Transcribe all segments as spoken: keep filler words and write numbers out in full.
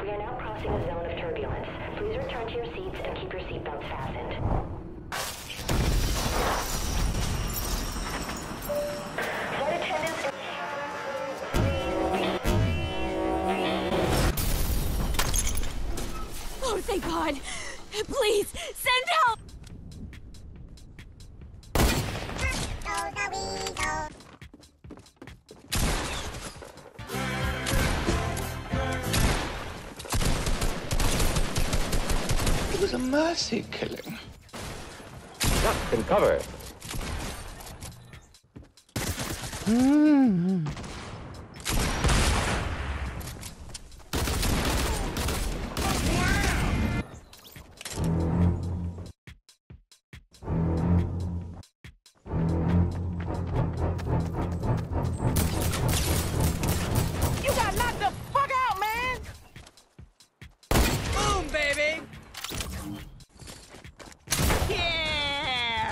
We are now crossing a zone of turbulence. Please return to your seats and keep your seatbelts fastened. Flight attendants... Oh, thank God! Please, send help! It was a mercy killing. Duck and cover. Mm. You got knocked the fuck out, man! Boom, baby! Yeah!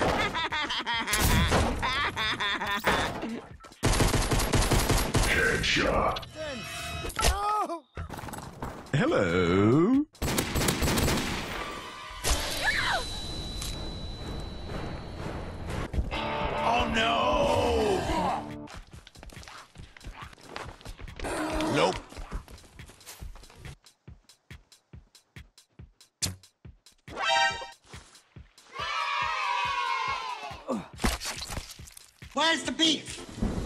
Headshot. No! Hello. Oh no! Nope. Where's the beef?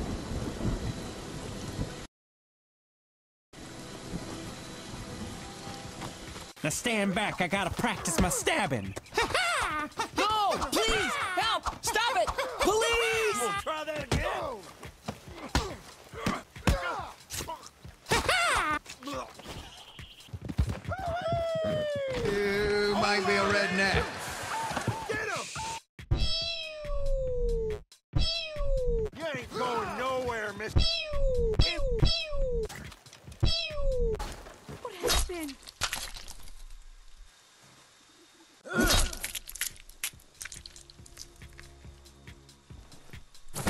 Now stand back, I gotta practice my stabbing. No! Please! Help! Stop it! Police! We'll try that again. You might be a redneck. You ain't going nowhere, miss. What happened?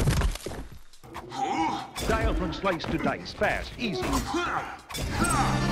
Dial from slice to dice, fast, easy.